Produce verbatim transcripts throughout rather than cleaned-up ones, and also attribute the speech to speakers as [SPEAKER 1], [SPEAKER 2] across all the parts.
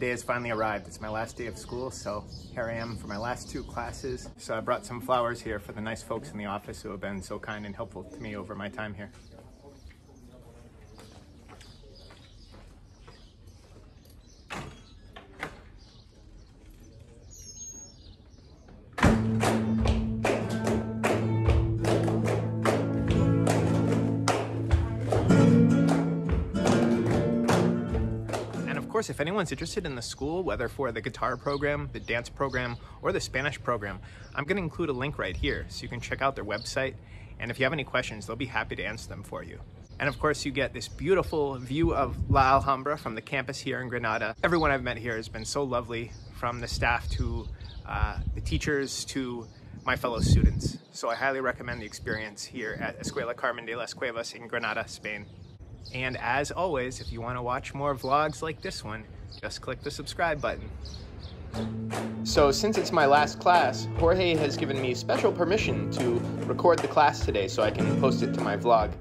[SPEAKER 1] day has finally arrived. It's my last day of school, so here I am for my last two classes. So I brought some flowers here for the nice folks in the office who have been so kind and helpful to me over my time here. Of course, if anyone's interested in the school, whether for the guitar program, the dance program, or the Spanish program, I'm going to include a link right here so you can check out their website. And if you have any questions, they'll be happy to answer them for you. And of course, you get this beautiful view of La Alhambra from the campus here in Granada. Everyone I've met here has been so lovely, from the staff to uh, the teachers to my fellow students. So I highly recommend the experience here at Escuela Carmen de las Cuevas in Granada, Spain. And as always, if you want to watch more vlogs like this one, just click the subscribe button. So since it's my last class, Jorge has given me special permission to record the class today so I can post it to my vlog.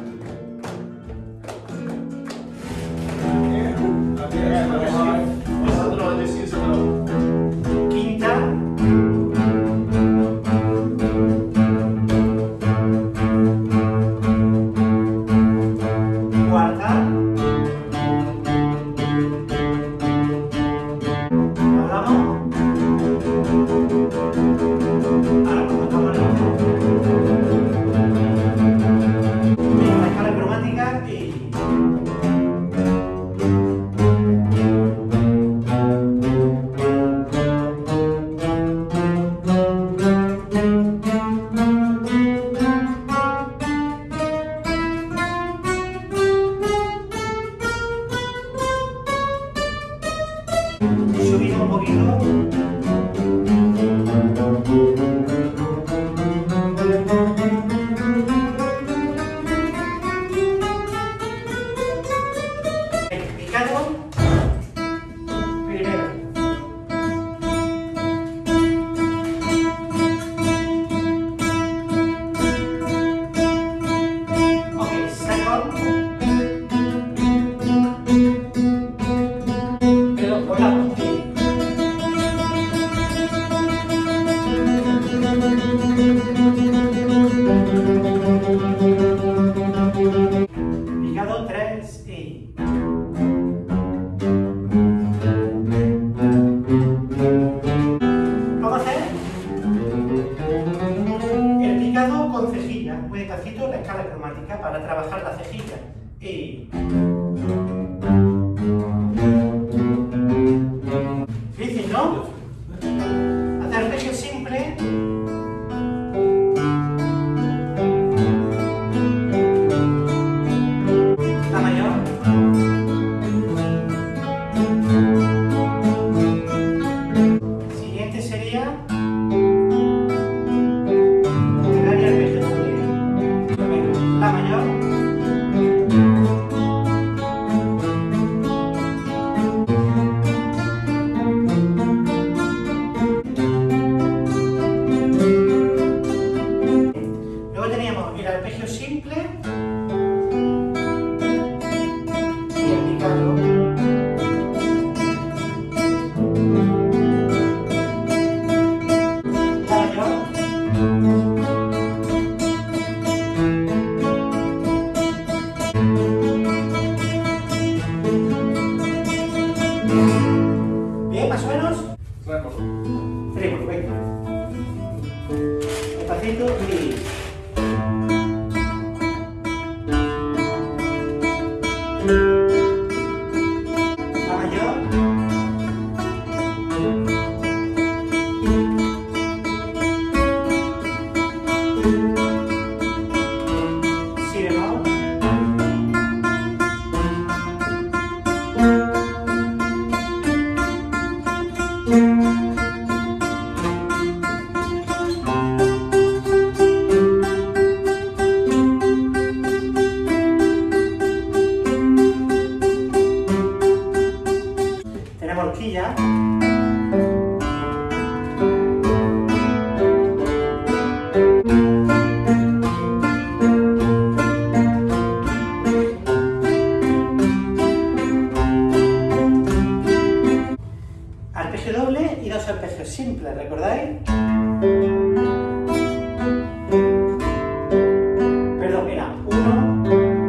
[SPEAKER 2] Subimos un poquito. Picado. Primero. Ok, second. Picado tres y... Vamos a hacer el picado con cejilla, muy despacito, la escala cromática para trabajar la cejilla. Y... Difícil, ¿no? Hacer arpegio simple. Bien, más o menos. Seguimos, venga. Despacito y... La mayor. Si bemol. Tenemos horquilla. arpegio doble y dos arpegios simples, ¿recordáis? Perdón, era uno,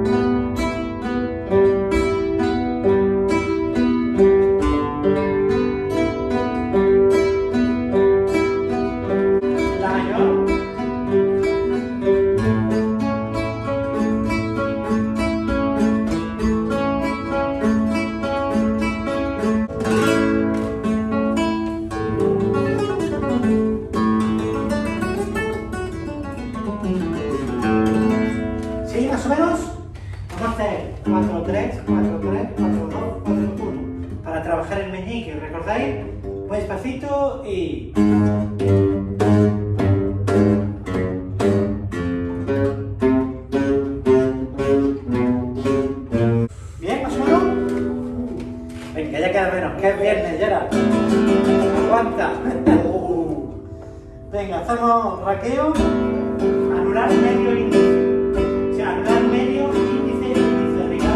[SPEAKER 2] la mayor, ¿sí? Más o menos. Vamos a hacer cuatro tres, cuatro tres, cuatro dos, cuatro uno para trabajar el meñique, ¿recordáis? Muy despacito y... ¿Bien? ¿Más o menos? Venga, ya queda menos, que es viernes, ya. Aguanta. Venga, hacemos raqueo, anular medio índice. O sea, anular medio índice, índice arriba.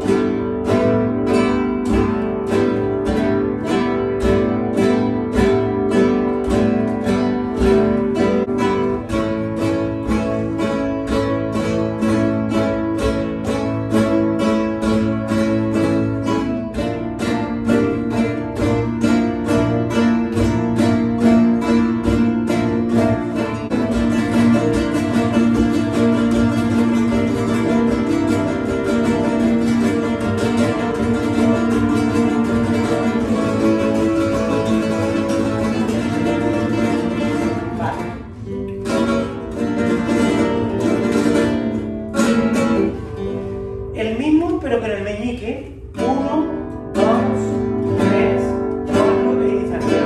[SPEAKER 2] El mismo, pero con el meñique. uno, dos, tres, cuatro y dice arriba.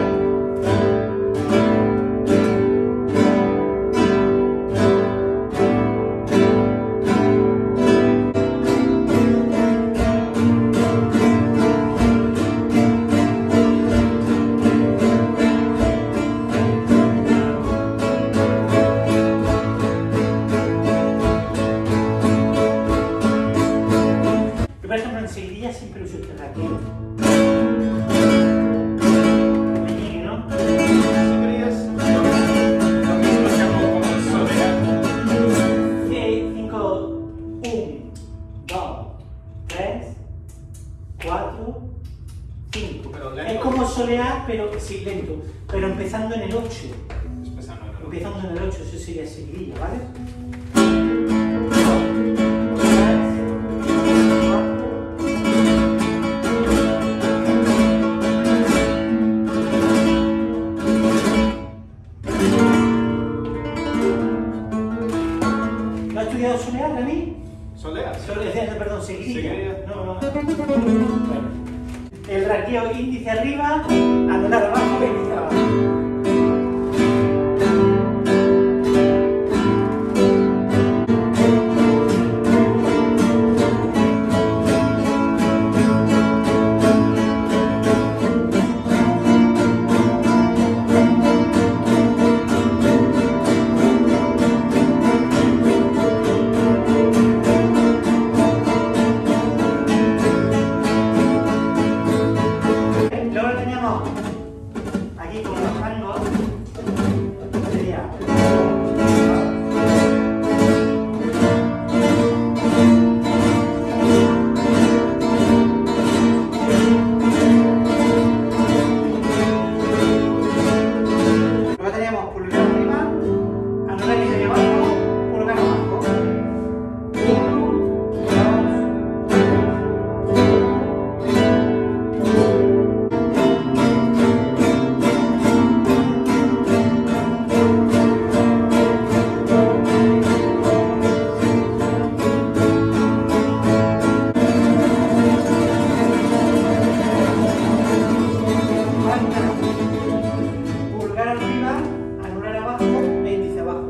[SPEAKER 2] Yo, por ejemplo, en seguidilla siempre uso este raqueo. Meñique, ¿no?
[SPEAKER 1] Si querías, lo mismo que hago con solea.
[SPEAKER 2] cinco, uno, dos, tres, cuatro, cinco.
[SPEAKER 1] Pero lento.
[SPEAKER 2] Es como solear, pero sí, lento. Pero empezando en el ocho.
[SPEAKER 1] Empezando en el-
[SPEAKER 2] Empezando en el ocho, eso sería seguidilla, ¿vale? ¿No has estudiado solear, Remy?
[SPEAKER 1] Solea.
[SPEAKER 2] Solear, perdón, seguidilla.
[SPEAKER 1] Seguidilla.
[SPEAKER 2] No, no. Bueno. El raqueo índice arriba, anular abajo, índice abajo. Luego tenemos aquí con los rangos, sería luego teníamos pulgar arriba, anular y medio abajo, pulgar abajo. Uno, dos, pulgar arriba, anular abajo, índice abajo.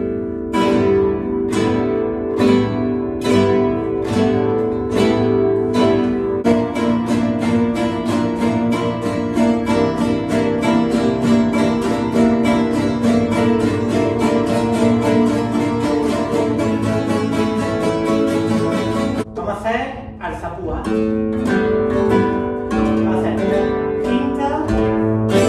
[SPEAKER 2] Vamos a hacer alzapúa. Vamos a hacer quinta,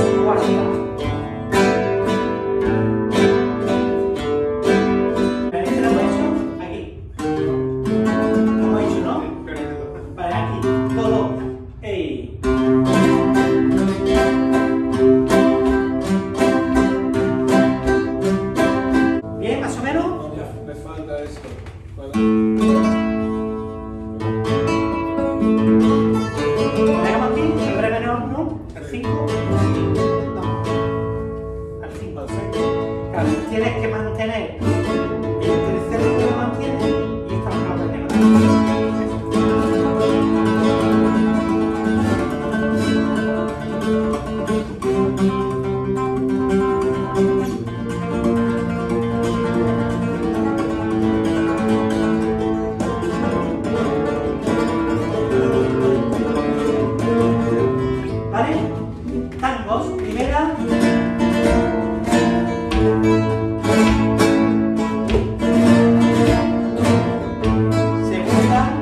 [SPEAKER 2] cinco. No. Al cinco, perfecto. Claro, tienes que mantener el tercer número que mantienes y esta es una pequeña. ¿Vale? Tangos, primera. Segunda.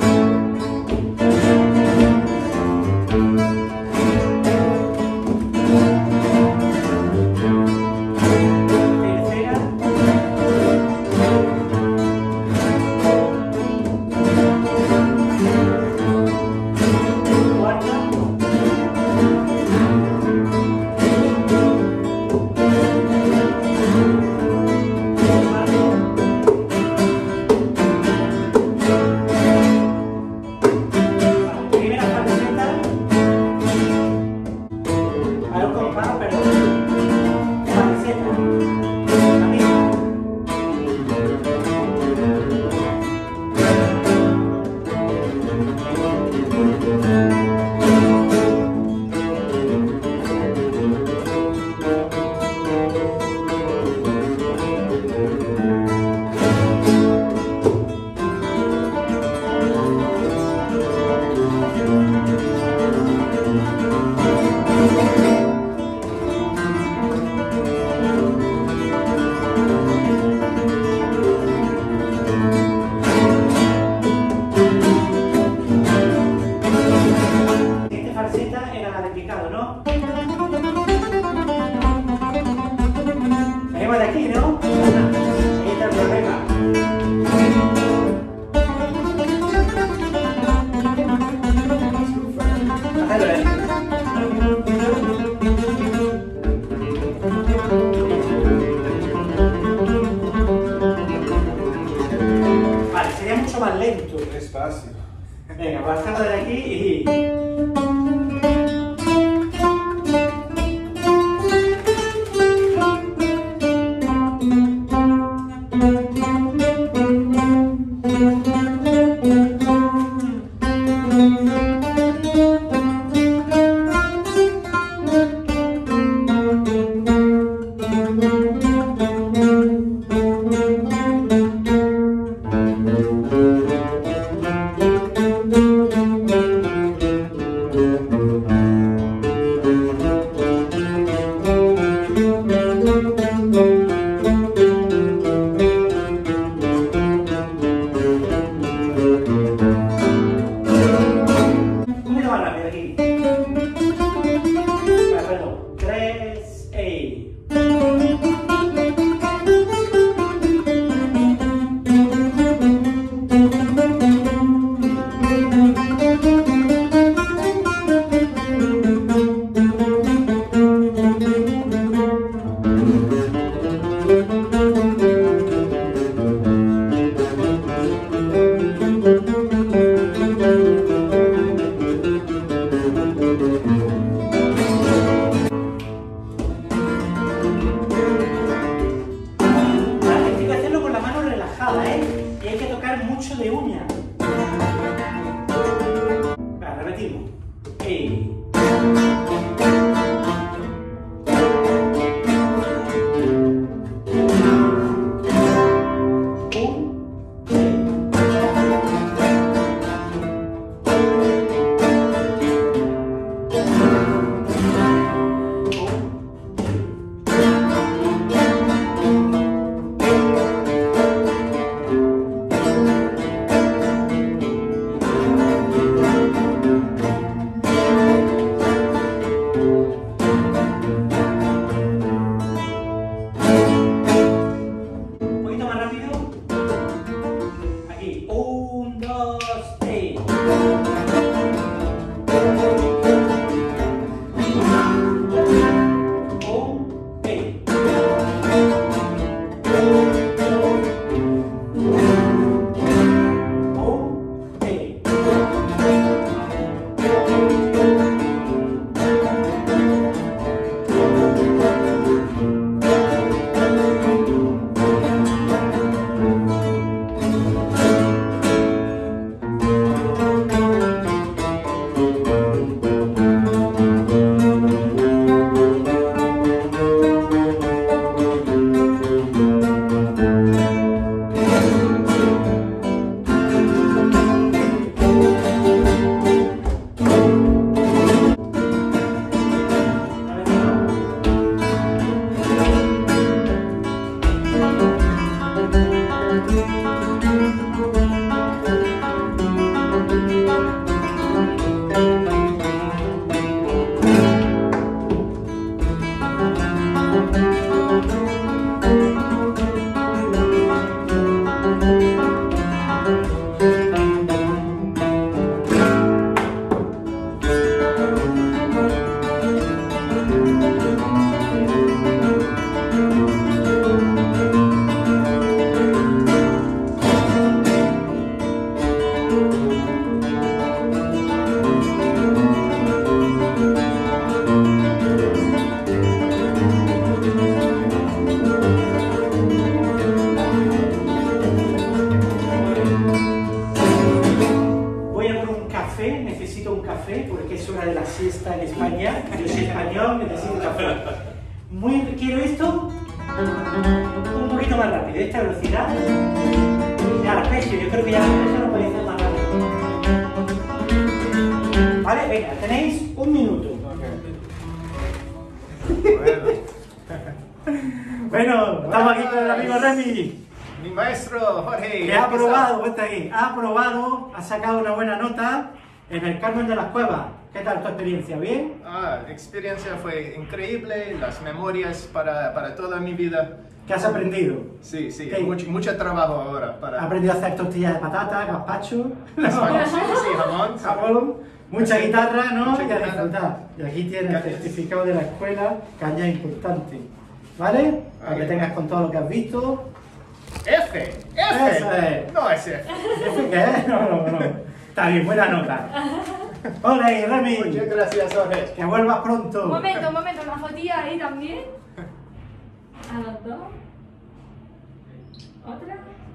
[SPEAKER 2] Tercera. Cuarta. Primera falseta. Ahora un compás, pero falseta. La misma. Esta falseta era la de picado, ¿no? Venimos de aquí, ¿no? Ahí está el problema. Hacedlo, ¿eh? Vale, sería mucho más lento.
[SPEAKER 3] Despacio.
[SPEAKER 2] Venga, pues hacerlo de aquí y... Un poquito más rápido aquí. Vale, perdón. Tres, ey. soy español, necesito café. Muy, quiero esto un poquito más rápido, esta velocidad. Ya, arpegio, yo creo que ya eso lo podéis hacer más rápido. Vale, venga, tenéis un minuto.
[SPEAKER 1] Bueno.
[SPEAKER 2] Bueno, estamos aquí con el amigo Remy.
[SPEAKER 1] Mi maestro Jorge.
[SPEAKER 2] Que ha aprobado, cuenta aquí, ha aprobado, ha sacado una buena nota en el Carmen de las Cuevas. ¿Qué tal tu experiencia? ¿Bien?
[SPEAKER 1] Ah, la experiencia fue increíble, las memorias para, para toda mi vida.
[SPEAKER 2] ¿Qué has aprendido?
[SPEAKER 1] Sí, sí,
[SPEAKER 2] ¿Qué?
[SPEAKER 1] mucho, mucho trabajo ahora
[SPEAKER 2] ¿Has
[SPEAKER 1] para...
[SPEAKER 2] aprendido a hacer tortillas de patata, gazpacho?
[SPEAKER 1] Sí, sí, sí, jamón.
[SPEAKER 2] Jamón, mucha guitarra, ¿no?
[SPEAKER 1] Mucha
[SPEAKER 2] Y a
[SPEAKER 1] guitarra.
[SPEAKER 2] disfrutar. Y aquí tienes el
[SPEAKER 1] Gracias.
[SPEAKER 2] certificado de la escuela, caña importante. ¿Vale? Para que
[SPEAKER 1] Vale.
[SPEAKER 2] tengas con todo lo que has visto.
[SPEAKER 1] F, F.
[SPEAKER 2] Eso es.
[SPEAKER 1] No es F.
[SPEAKER 2] ¿Eso qué es? No, no, no. Está bien, buena nota. Hola, Remy.
[SPEAKER 1] Muchas gracias, Jorge.
[SPEAKER 2] Que vuelvas pronto.
[SPEAKER 3] Un momento, un momento, una fotilla ahí también. A los dos. Otra.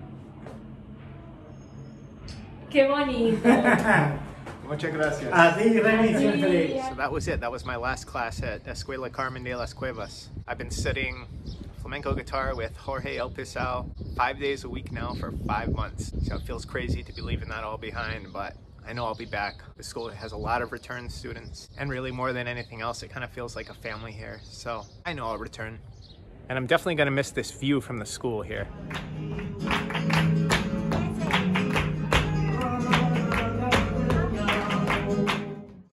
[SPEAKER 3] Qué bonito.
[SPEAKER 1] Muchas gracias.
[SPEAKER 2] A ti, Remy, siempre.
[SPEAKER 1] So that was it. That was my last class at Escuela Carmen de las Cuevas. I've been studying flamenco guitar with Jorge El Pisao five days a week now for five months. So it feels crazy to be leaving that all behind, but I know I'll be back. The school has a lot of return students, and really more than anything else, it kind of feels like a family here. So I know I'll return. And I'm definitely gonna miss this view from the school here.